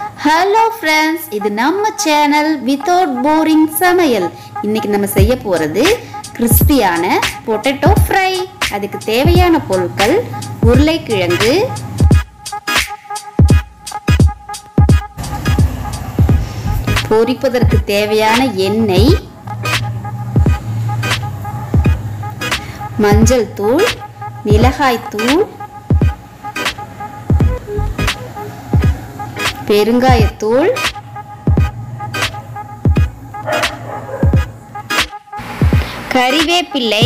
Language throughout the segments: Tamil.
ஹலோ ஃப்ரெண்ட்ஸ், இது நம்ம சேனல் வித்தவுட் போரிங் சமையல். இன்னைக்கு நம்ம செய்ய போகிறது கிறிஸ்பியான பொட்டேட்டோ ஃப்ரை. அதுக்கு தேவையான பொருட்கள்: உருளைக்கிழங்கு, பொரிப்பதற்கு தேவையான எண்ணெய், மஞ்சள் தூள், மிளகாய் தூள், பெருங்காயத்தூள், கறிவேப்பிலை,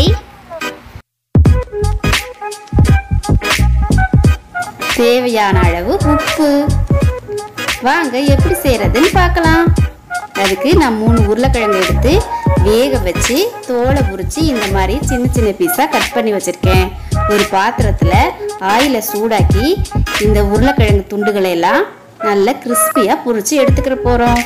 தேவையான அளவு உப்பு. வாங்க எப்படி செய்யறதுன்னு பார்க்கலாம். அதுக்கு நான் 3 உருளைக்கிழங்கு எடுத்து வேக வச்சு தோலை உரிச்சு இந்த மாதிரி சின்ன சின்ன பீஸா கட் பண்ணி வச்சிருக்கேன். ஒரு பாத்திரத்துல ஆயில சூடாக்கி இந்த உருளைக்கிழங்கு துண்டுகளை எல்லாம் நல்ல கிறிஸ்பியா பொரிச்சு எடுத்துக்கிற போறோம்.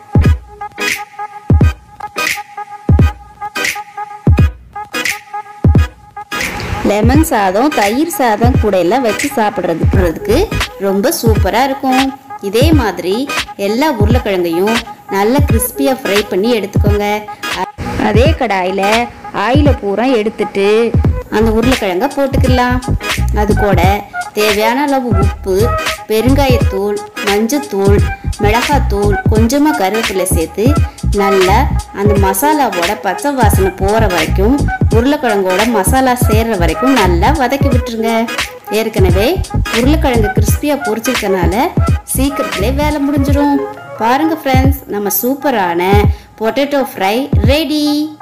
லெமன் சாதம், தயிர் சாதம் கூட எல்லாம் வச்சு சாப்பிட்றதுக்கு ரொம்ப சூப்பரா இருக்கும். இதே மாதிரி எல்லா உருளைக்கிழங்கையும் நல்ல கிறிஸ்பியா ஃப்ரை பண்ணி எடுத்துக்கோங்க. அதே கடாயில ஆயில பூரா எடுத்துட்டு அந்த உருளைக்கிழங்க போட்டுக்கலாம். அது கூட தேவையான அளவு உப்பு, பெருங்காயத்தூள், மஞ்சத்தூள், மிளகாத்தூள், கொஞ்சமாக கருவேப்பிலை சேர்த்து நல்லா அந்த மசாலாவோட பச்சை வாசனை போகிற வரைக்கும், உருளைக்கிழங்கோட மசாலா சேர்ற வரைக்கும் நல்லா வதக்கி விட்டுருங்க. ஏற்கனவே உருளைக்கிழங்கு கிறிஸ்பியாக பொரிச்சிருக்கனால சீக்கிரத்திலே வேலை முடிஞ்சிடும். பாருங்க ஃப்ரெண்ட்ஸ், நம்ம சூப்பரான பொட்டேட்டோ ஃப்ரை ரெடி.